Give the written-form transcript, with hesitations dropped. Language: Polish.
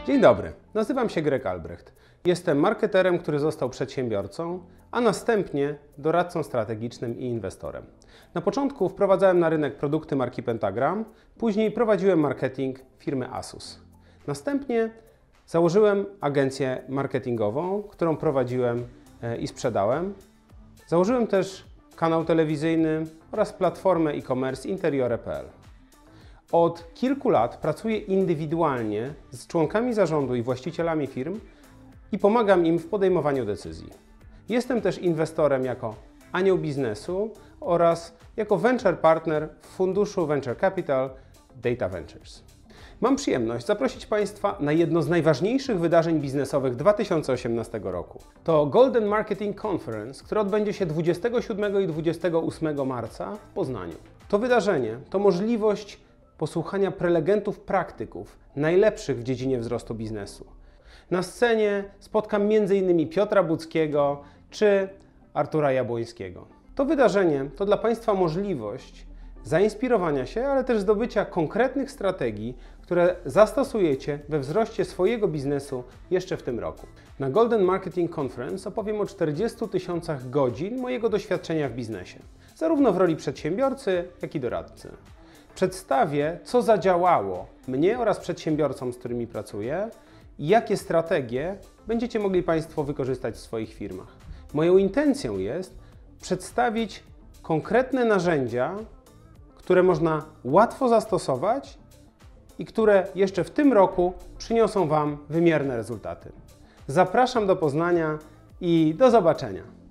Dzień dobry, nazywam się Greg Albrecht. Jestem marketerem, który został przedsiębiorcą, a następnie doradcą strategicznym i inwestorem. Na początku wprowadzałem na rynek produkty marki Pentagram, później prowadziłem marketing firmy Asus. Następnie założyłem agencję marketingową, którą prowadziłem i sprzedałem. Założyłem też kanał telewizyjny oraz platformę e-commerce interiore.pl. Od kilku lat pracuję indywidualnie z członkami zarządu i właścicielami firm i pomagam im w podejmowaniu decyzji. Jestem też inwestorem jako anioł biznesu oraz jako venture partner w funduszu Venture Capital Data Ventures. Mam przyjemność zaprosić Państwa na jedno z najważniejszych wydarzeń biznesowych 2018 roku. To Golden Marketing Conference, które odbędzie się 27 i 28 marca w Poznaniu. To wydarzenie to możliwość posłuchania prelegentów praktyków, najlepszych w dziedzinie wzrostu biznesu. Na scenie spotkam m.in. Piotra Budzkiego czy Artura Jabłońskiego. To wydarzenie to dla Państwa możliwość zainspirowania się, ale też zdobycia konkretnych strategii, które zastosujecie we wzroście swojego biznesu jeszcze w tym roku. Na Golden Marketing Conference opowiem o 40 000 godzin mojego doświadczenia w biznesie, zarówno w roli przedsiębiorcy, jak i doradcy. Przedstawię, co zadziałało mnie oraz przedsiębiorcom, z którymi pracuję i jakie strategie będziecie mogli Państwo wykorzystać w swoich firmach. Moją intencją jest przedstawić konkretne narzędzia, które można łatwo zastosować i które jeszcze w tym roku przyniosą Wam wymierne rezultaty. Zapraszam do Poznania i do zobaczenia.